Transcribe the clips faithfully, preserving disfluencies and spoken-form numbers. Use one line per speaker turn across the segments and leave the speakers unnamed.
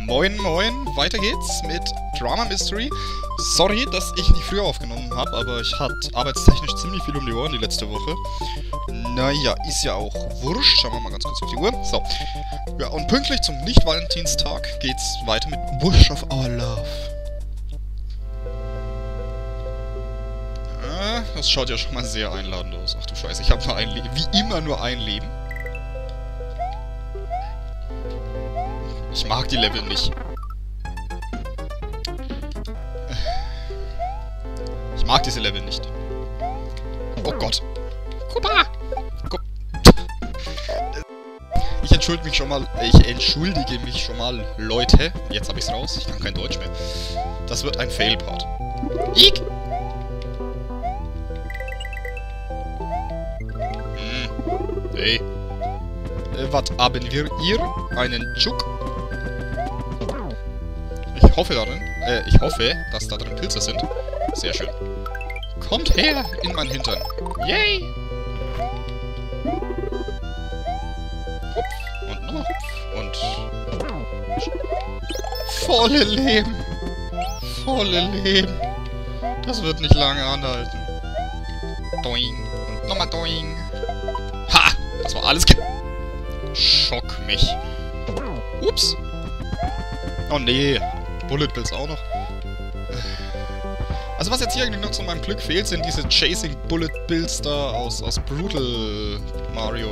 Moin moin, weiter geht's mit Drama Mystery. Sorry, dass ich nicht früher aufgenommen habe, aber ich hatte arbeitstechnisch ziemlich viel um die Ohren die letzte Woche. Naja, ist ja auch wurscht. Schauen wir mal ganz kurz auf die Uhr. So. Ja, und pünktlich zum Nicht-Valentinstag geht's weiter mit Bush of Our Love. Äh, das schaut ja schon mal sehr einladend aus. Ach du Scheiße, ich habe nur ein Leben. Wie immer nur ein Leben. Ich mag die Level nicht. Ich mag diese Level nicht. Oh Gott. Kuba! Ich entschuldige mich schon mal. Ich entschuldige mich schon mal, Leute. Jetzt habe ich's raus. Ich kann kein Deutsch mehr. Das wird ein Fail-Part. Ich. Hm. Hey. Äh, was haben wir hier? Einen Tschuk. Ich hoffe darin, äh, ich hoffe, dass da drin Pilze sind. Sehr schön. Kommt her in mein Hintern. Yay! Hupf und noch Hupf und... Volle Leben! Volle Leben! Das wird nicht lange anhalten. Doing und nochmal doing. Ha! Das war alles ge... Schock mich. Ups! Oh nee! Bullet Bills auch noch. Also was jetzt hier eigentlich noch zu meinem Glück fehlt, sind diese Chasing Bullet Bills da aus, aus Brutal Mario.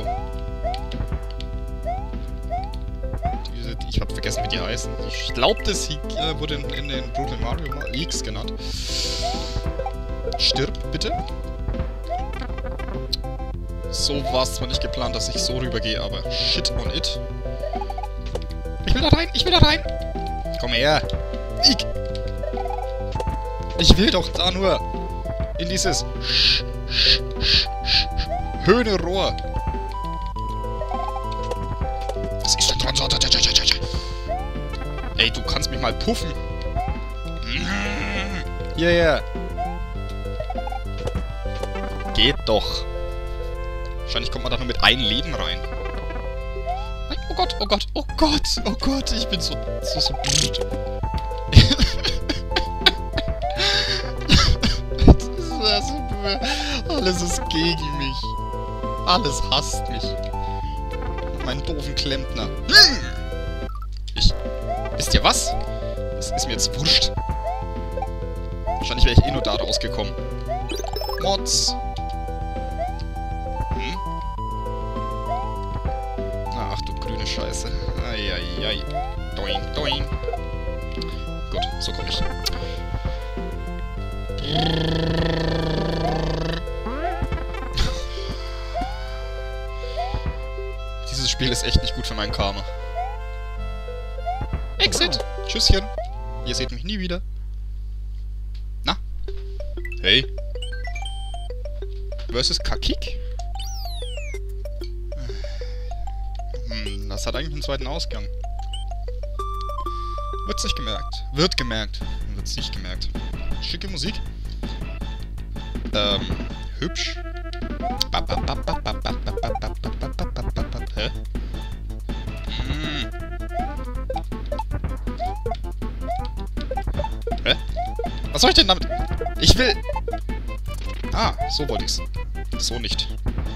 Diese, die, ich hab vergessen, wie die heißen. Ich glaube, das äh, wurde in, in den Brutal Mario X genannt. Stirb, bitte. So war es zwar nicht geplant, dass ich so rübergehe, aber shit on it. Ich will da rein, ich will da rein! Komm her! Ich, ich will doch da nur in dieses Sch Sch Sch Sch Höhnerohr. Was ist denn dran? Ey, du kannst mich mal puffen. Ja, yeah, ja. Yeah. Geht doch. Wahrscheinlich kommt man da nur mit einem Leben rein. Oh Gott, oh Gott, oh Gott, oh Gott, ich bin so, so, so blöd. Das ist, alles ist gegen mich. Alles hasst mich. Meinen doofen Klempner. Ich... Wisst ihr was? Das ist mir jetzt wurscht. Wahrscheinlich wäre ich eh nur da rausgekommen. Mods. Hm? Ach du grüne Scheiße. Eieiei. Doing, doing. Gut, so komme ich. Dieses Spiel ist echt nicht gut für meinen Karma. Exit! Tschüsschen! Ihr seht mich nie wieder. Na? Hey? Versus Kakik? Hm, das hat eigentlich einen zweiten Ausgang. Wird's nicht gemerkt. Wird gemerkt. Wird's nicht gemerkt. Schicke Musik. Ähm, hübsch. Hä? Hm. Hä? Was soll ich denn damit? Ich will... Ah, so wollte ich's. So nicht.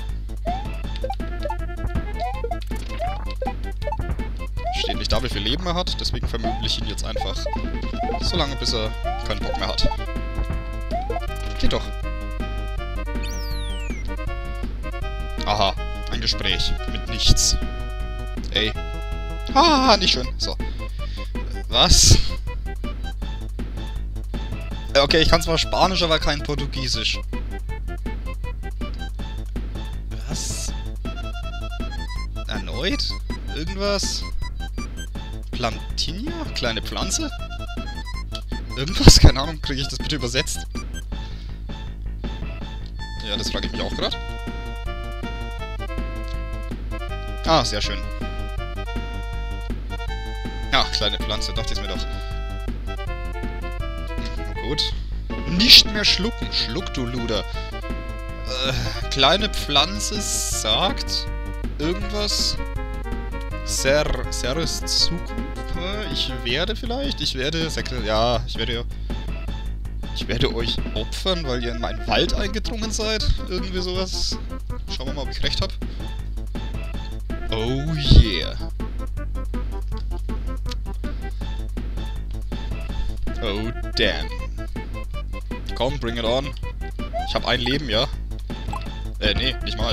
Steht nicht da, wie viel Leben er hat, deswegen vermöble ich ihn jetzt einfach. So lange, bis er keinen Bock mehr hat. Geht doch. Aha, ein Gespräch mit nichts. Ey. Ah, nicht schön. So. Was? Okay, ich kann zwar Spanisch, aber kein Portugiesisch. Was? Erneut? Irgendwas? Plantinia? Kleine Pflanze? Irgendwas? Keine Ahnung. Kriege ich das bitte übersetzt? Ja, das frage ich mich auch gerade. Ah, sehr schön. Ja, kleine Pflanze, dachte ich mir doch. Na gut. Nicht mehr schlucken. Schluck, du Luder. Äh, kleine Pflanze sagt irgendwas. Ser, Seres Zukunft. Äh, ich werde vielleicht, ich werde, Sekre ja, ich werde, ich werde euch opfern, weil ihr in meinen Wald eingedrungen seid. Irgendwie sowas. Schauen wir mal, ob ich recht habe. Oh yeah. Oh damn. Komm, bring it on. Ich habe ein Leben, ja? Äh, nee, nicht mal.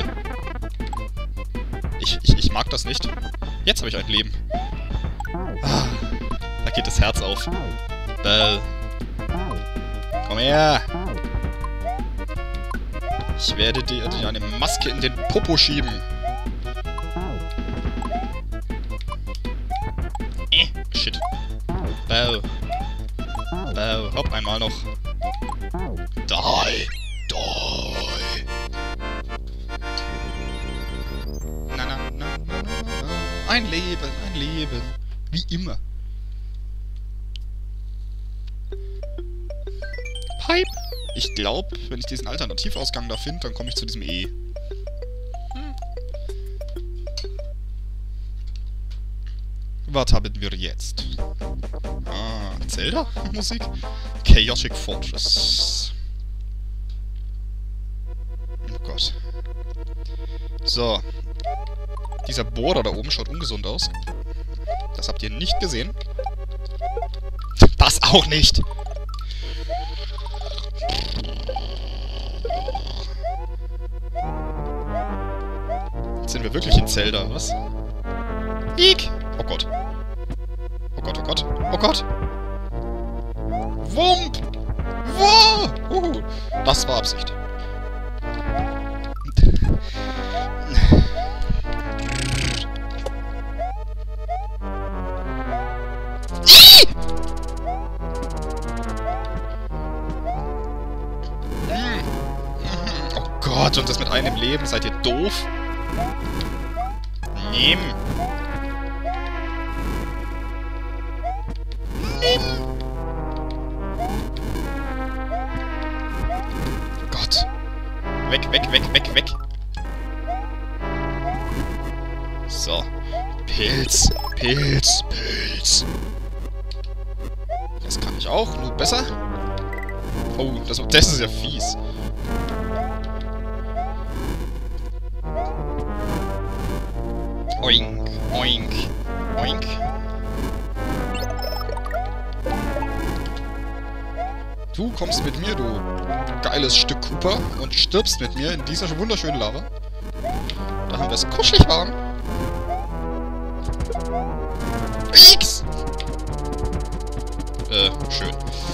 Ich, ich, ich mag das nicht. Jetzt habe ich ein Leben. Ah, da geht das Herz auf. Bell. Komm her. Ich werde dir, dir eine Maske in den Popo schieben. Äh, shit. Bell. Bell, hopp, einmal noch. Die. Die. Na, na, na, na, na, na. Ein Leben, ein Leben. Wie immer. Pipe. Ich glaube, wenn ich diesen Alternativausgang da finde, dann komme ich zu diesem E. Hm. Was haben wir jetzt? Ah, Zelda-Musik? Chaotic Fortress. Oh Gott. So. Dieser Bohrer da oben schaut ungesund aus. Das habt ihr nicht gesehen. Das auch nicht! Jetzt sind wir wirklich in Zelda, was? Ick! Oh Gott. Oh Gott, oh Gott. Oh Gott! Wump! Wow! Uh, das war Absicht. Oh Gott, und das mit einem Leben. Seid ihr doof? Nimm! Nimm! Gott. Weg, weg, weg, weg, weg. So. Pilz, Pilz, Pilz. Das kann ich auch, nur besser. Oh, das, das ist ja fies. Oink, oink, oink. Du kommst mit mir, du geiles Stück Cooper, und stirbst mit mir in dieser wunderschönen Lava. Da haben wir es kuschelig warm. X! Äh, schön.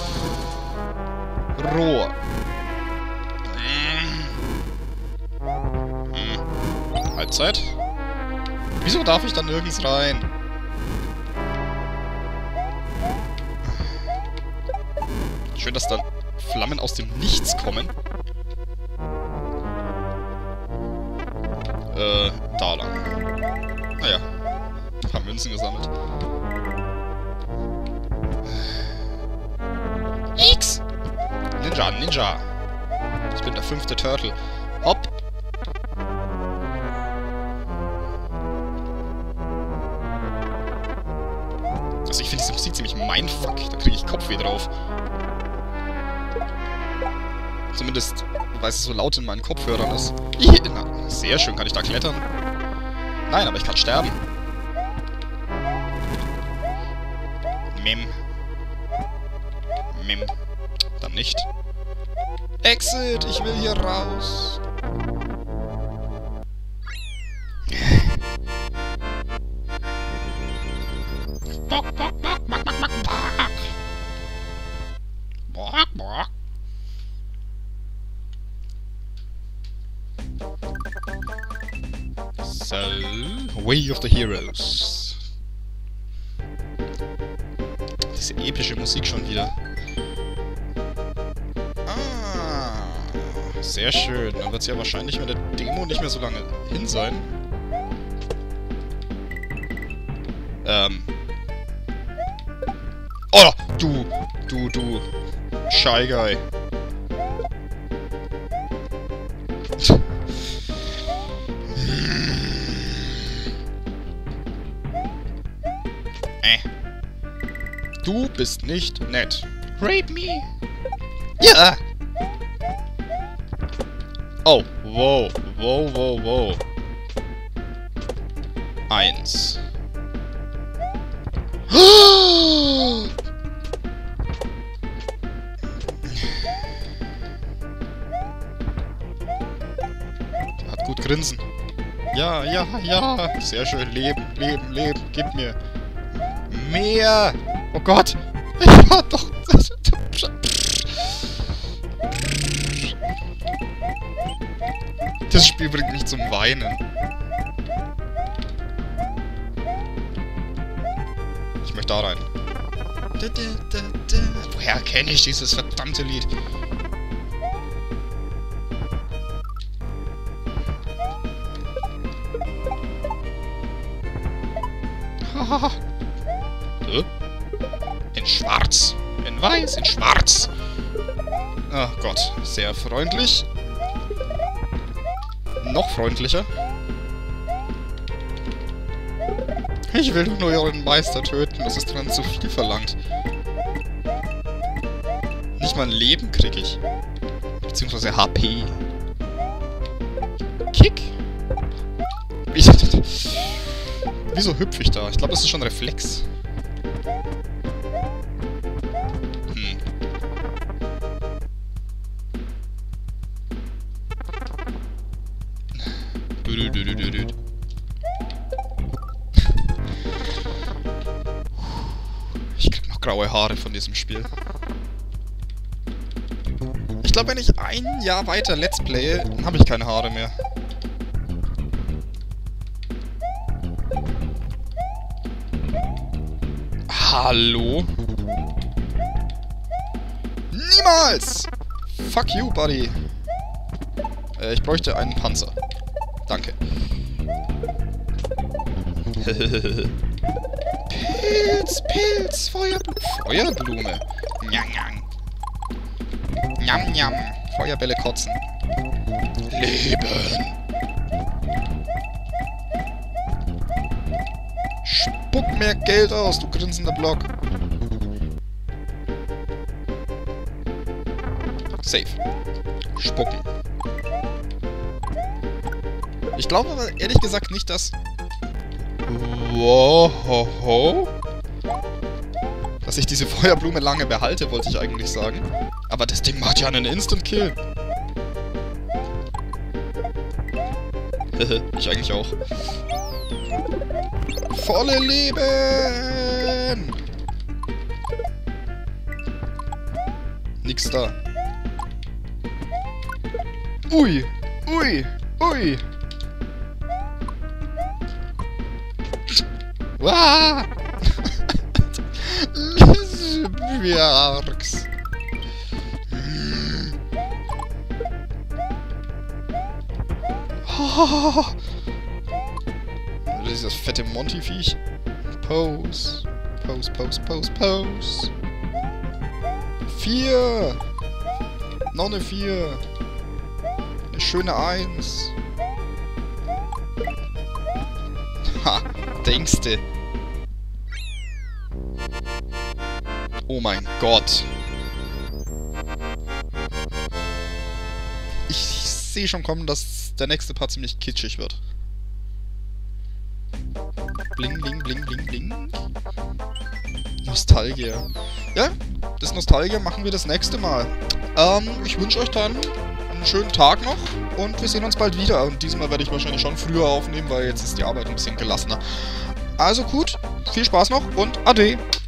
Rohr. Hm. Halbzeit. Wieso darf ich da nirgends rein? Schön, dass dann Flammen aus dem Nichts kommen. Äh, da lang. Naja, ein paar Münzen gesammelt. X! Ninja, Ninja. Ich bin der fünfte Turtle. Hopp. Also ich finde diese Musik ziemlich mindfuck. Da kriege ich Kopfweh drauf. Zumindest, weil es so laut in meinen Kopfhörern ist. Ih, na, sehr schön, kann ich da klettern? Nein, aber ich kann sterben. Mim. Mim. Dann nicht. Exit! Ich will hier raus! Bock, bock, bock, bock, bock, bock, bock. Bock, bock. So, Way of the Heroes. Diese epische Musik schon wieder. Ah, sehr schön. Dann wird es ja wahrscheinlich mit der Demo nicht mehr so lange hin sein. Ähm. Oh, du, du, du, Shy Guy. äh. Du bist nicht nett. Rape me. Ja! Oh, wow, wow, wow, wow. Eins. Hat gut grinsen. Ja, ja, ja. Sehr schön. Leben, leben, leben. Gib mir mehr. Oh Gott. Ich war doch... Das Spiel bringt mich zum Weinen. Ich möchte da rein. Woher kenne ich dieses verdammte Lied? Haha. Äh? In schwarz. In weiß, in schwarz. Ach Gott, sehr freundlich. Noch freundlicher. Ich will doch nur euren Meister töten, das ist dann zu viel verlangt. Nicht mal ein Leben krieg ich. Beziehungsweise H P. Kick? Wieso, wieso hüpfe ich da? Ich glaube, das ist schon ein Reflex. Hm. Ich krieg noch graue Haare von diesem Spiel. Ich glaube, wenn ich ein Jahr weiter Let's Playe, dann habe ich keine Haare mehr. Hallo? Niemals! Fuck you, buddy. Äh, ich bräuchte einen Panzer. Danke. Pilz, Pilz, Feuerblume. Feuerblume. Njam, njam. Njam, njam. Feuerbälle kotzen. Leben. Spuck mehr Geld aus, du grinsender Block. Safe. Spucken. Ich glaube aber ehrlich gesagt nicht, dass... Wow. Dass ich diese Feuerblume lange behalte, wollte ich eigentlich sagen. Aber das Ding macht ja einen Instant-Kill. Ich eigentlich auch. Volle Leben! Nix da. Ui! Ui! Ui! Wah! Lesbiarks. Oh. Das ist das fette Monty-Viech. Pose. Pose, Pose, Pose, Pose. Vier. Noch eine Vier. Eine schöne Eins. Ha, denkste. Oh mein Gott. Ich sehe schon kommen, dass der nächste Part ziemlich kitschig wird. Bling, bling, bling, bling, bling. Nostalgie. Ja, das Nostalgie machen wir das nächste Mal. Ähm, ich wünsche euch dann einen schönen Tag noch und wir sehen uns bald wieder. Und diesmal werde ich wahrscheinlich schon früher aufnehmen, weil jetzt ist die Arbeit ein bisschen gelassener. Also gut, viel Spaß noch und Ade.